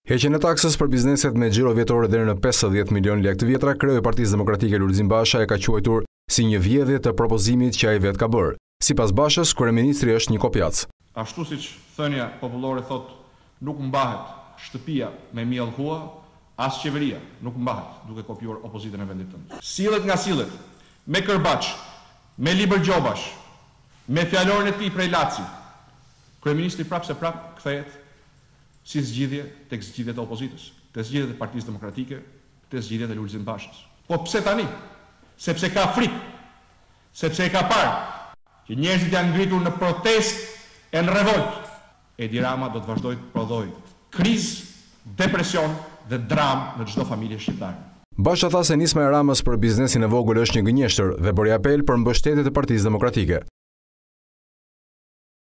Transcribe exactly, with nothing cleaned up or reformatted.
Heqjen e taksës për bizneset me xhiro vjetore deri në pesëdhjetë milion lekë të vjetra, kreu i Partisë Demokratike Lulzim Basha e ka quajtur si një vjedhje të propozimit që ai vetë ka bërë. Sipas Bashës, kryeministri është një kopjac. Ashtu siç thënia popullore thot, nuk mbahet shtëpia me miell hua, as qeveria nuk mbahet duke kopjuar opozitën e vendit tënd. Sillet nga sillet, me kërbaç, me libër gjobash, me fjalorin e tij prej Laci. Kryeministri prapë se prapë kthehet si zgjidhje tek zgjidhjet e opozitës, tek zgjidhjet e Partisë Demokratike, tek zgjidhjet e Lulzim Bashës. Po pse tani? Sepse ka frikë, sepse e ka parë që njerëzit janë ngritur në protestë e në revoltë. Edi Rama do të vazhdojë të prodhojë krizë, depresion dhe dramë në çdo familje shqiptare. Basha tha se nisma e Ramës për biznesin e vogël është një gënjeshtër dhe bëri apel për mbështetje të Partisë Demokratike.